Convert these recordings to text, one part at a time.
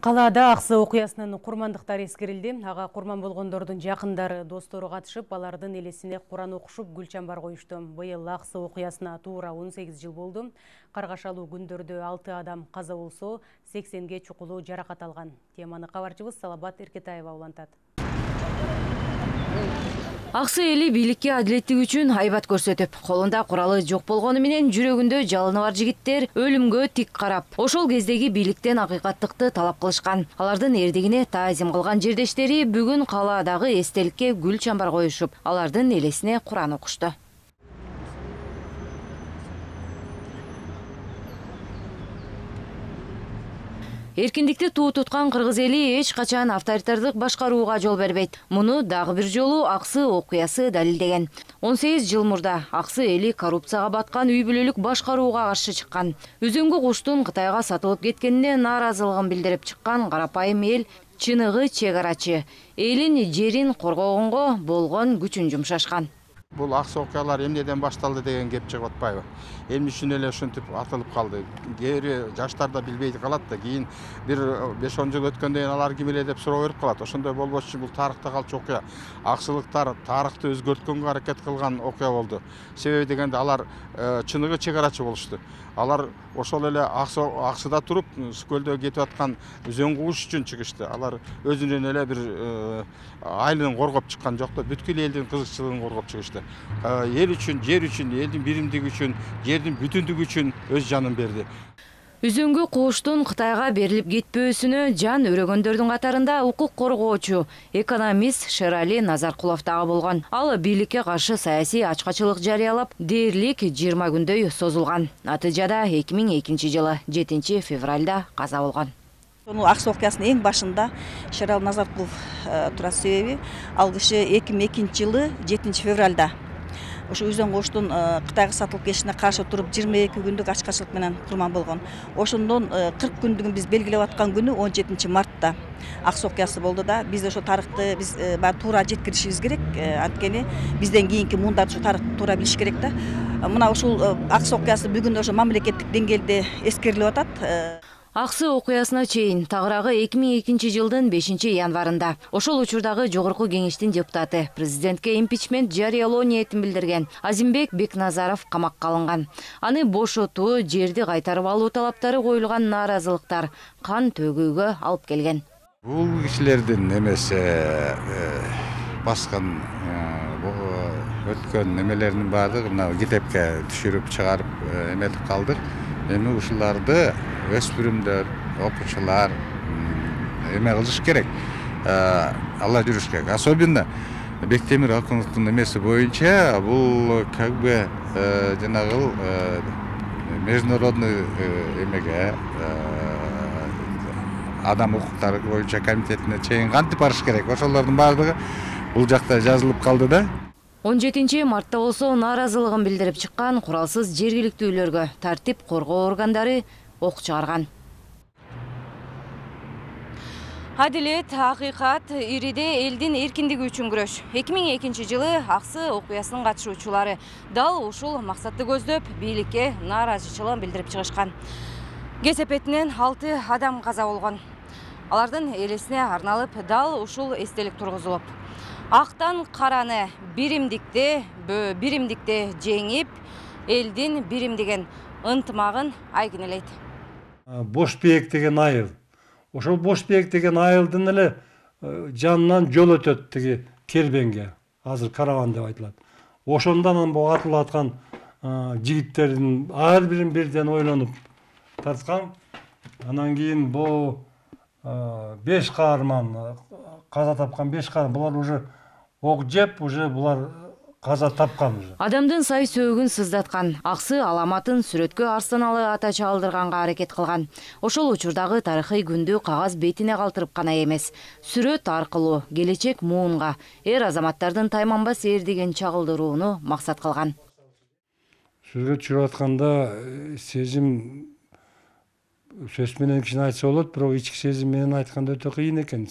Калаада Аксы окуясынын курмандыктары эскерилди. Ага курман болгондордун жакындары, достору катышып, алардын элесине Куран окушуп, гүл чамбар коюшту. Быйыл Аксы окуясына туура 18 жыл болду. Каргашалуу күндөрдө 6 адам каза болсо, 80ге чукулуу жаракат алган. Теманы кабарчыбыз Салабат Эркетаева улантат. Аксы эли бийликке адилеттик үчүн айбат көрсөтүп, колунда куралы жок болгону менен жүрөгүндө жалыны бар жигиттер өлүмгө тик карап, ошол кездеги бийликтен акыйкаттыкты талап кылышкан. Алардын эрдигине таазим кылган жердештери бүгүн калаадагы эстеликке гүл чамбар коюшуп, алардын элесине Куран окушту. Эркиндикти туу туткан кыргыз эли эч качан авторитардык башкарууга жол бербейт. Муну дагы бир жолу Аксы окуясы далилдеген. 18 жыл мурда Аксы эли коррупцияга баткан үй бүлөлүк башкарууга каршы чыккан. Үзөңгү куштун Кытайга сатылып кеткенине нааразылыгын билдирип чыккан карапайым эл чыныгы чек арачы. Элин жерин коргогонго болгон күчүн жумшашкан. Бул Аксы окуялар эмнеден башталды деген кеп чыгып атпайбы. Эмне үчүн эле ушинтип атылып калды. Кээри жаштар да билбей калат да, кийин бир 5-10 жыл өткөндөн кийин алар ким эле деп суроо берип калат. Ошондой болбош үчүн бул тарыхта калчу окуя. Аксылыктар тарыхты өзгөрткөнгө аракет кылган окуя болду. Себеби дегенде алар чыныгы чек арачы болушту. Алар ошол эле Аксыда туруп, Скөлдө кетип аткан үзөң кууш үчүн чыгышты. Алар өзүнүн эле бир айлын коргоп чыккан жок да, бүткүл элдин кызыкчылыгын коргоп чыгышты. Эл үчүн, жер үчүн, элдин биримдиги үчүн, жердин бүтүндүгү үчүн өз жанын берди. Үзөңгү кууштун Кытайга берилип кетпөөсүнө жан өрөгөндөрдүн катарында укук коргоочу экономист Шерали Назаркулов дагы болгон. Ал бийликке каршы саясий ачкачылык жарыялап, дээрлик 20 күндөй созулган. Натыйжада 2002 жылы 7 февралда каза болгон. Аксы окуясынын эң башында Шерали Назаркулов турат. Себеби ал киши 2002 жылы 7 февралда ошо үзөң кууштун Кытайга сатылып кетишине каршы туруп 22 күндүк ачкачылык менен курман болгон. Ошондон 40 күндүгүн биз белгилеп аткан күнү 17 мартта Аксы окуясы болду да. Биз ошо тарыхты биз баары туура жеткиришибиз керек. Анткени бизден кийинки муундар ушу тарыхты туура билиш керек да. Мына ушул Аксы окуясы бүгүн ошо мамлекеттик деңгээлде эскерилип атат. Аксы окуясына чейин тагыраагы 2002 жылдын 5 январында ошол учурдагы жогорку кеңештин депутаты президентке импичмент жарыялоо ниетин билдирген Азимбек Бекназаров камакка алынган. Аны бошотуу, жерди кайтарып алуу талаптары коюлган нааразылыктар кан төгүүгө алып келген. Бул кишилердин немесе баскан өткөн немелеринин баардыгы мына китепке түшүрүп чыгарып эмелип калдык. Эми ушуларды өспүрүмдөр, окуучулар эме кылыш керек. Алла жүрүш керек. Особенно Бектемир Акуновдун эмеси боюнча бул как бы жанагыл международный эмеге адам укуктары боюнча комитетине чейин кантип барыш керек. Ошолордун баардыгы бул жакта жазылып калды да. 17 мартта болсо нааразылыгын билдирип чыккан куралсыз жергиликтүүлөргө тартип коргоо органдары ок чыгарган. Адилет, акыйкат, ириде элдин эркиндиги үчүн күрөш. 2002 жылы Аксы окуясынын катышуучулары дал ушул максатты көздөп бийликке нааразычылыгын билдирип чыгышкан. Кесепетинен 6 адам каза болгон. Алардын элесине арналып дал ушул эстелик тургузулуп, актан караны биримдикте жеңип, элдин биримдиген ынтымагын айгинелейт. Бошбек деген айыл. Ошол Бошбек деген айылдын эле жанынан жол өтөт тиги кербенге. Азыр караван деп айтылат. Ошондон бул атылып аткан жигиттердин ар бирин бирден ойлонуп тарткан. Анан кийин бул 5 каарман каза тапкан 5 каарман булар уже ок жеп, уже булар каза тапкан уже. Адамдын сай сөөгүн сыздаткан, Аксы аламатын сүрөткө Арстаналы ата чалдырганга аракет кылган. Ошол учурдагы тарыхый күндү кагаз бетине калтырып гана эмес, сүрөт аркылуу келечек муунга эр азаматтардын тайманбас эрдигин чагылдырууну максат кылган. Сүрөт чыгып атканда сезим сөз менен кишини айтса болот, бирок ички сезим менен айтканда өтө кыйын экен.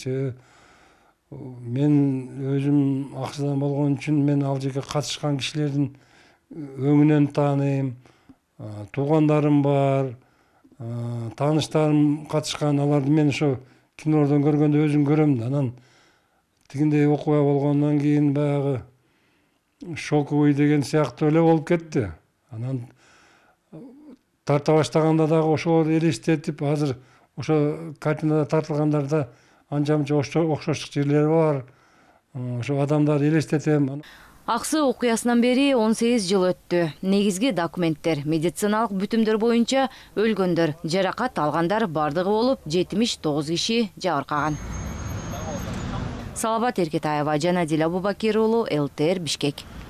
Мен өзүм Аксыдан болгон үчүн мен ал жерге катышкан кишилердин өңүнөн тааныйм, туугандарым бар, тааныштарым катышкан, аларды мен ошо кинолордон көргөндө өзүм көрөм да, анан тигиндей окуя болгондон кийин баягы шоковый деген сыяктуу эле болуп кетти. Анан тарта баштаганда дагы ошол элестетип, азыр ошо картинада тартылгандарда анча-мынча окшоштук жерлери бар. Ошо адамдарды элестетем. Аксы окуясынан бери 18 жыл өттү. Негизги документтер, медициналык бүтүмдөр боюнча өлгөндөр, жаракат алгандар бардыгы болуп 79 киши жабыркаган. Салават Эркетаева, Жанадил Абубакир уулу, ЛТР, Бишкек.